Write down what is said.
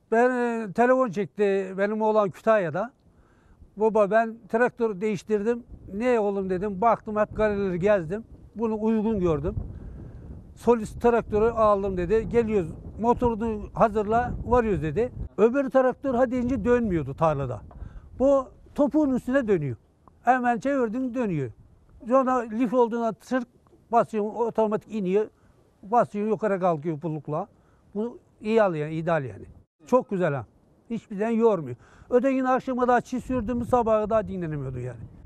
Ben telefon çekti benim oğlan Kütahya'da. Baba ben traktör değiştirdim. Ne oğlum dedim. Baktım hep galerileri gezdim. Bunu uygun gördüm. Solis traktörü aldım dedi. Geliyoruz. Motorunu hazırla varıyoruz dedi. Öbür traktör hadi ince dönmüyordu tarlada. Bu topuğun üstüne dönüyor. Hemen çevirdin dönüyor. Sonra lif olduğuna sırf basıyorsun otomatik iniyor. Basıyorsun yukarı kalkıyor pullukla. Bu iyi al yani ideal yani. Çok güzel ha. Hiçbir zaman yormuyor. Ötekinin akşama daha çiz sürdüğümüz sabaha daha dinlenemiyordu yani.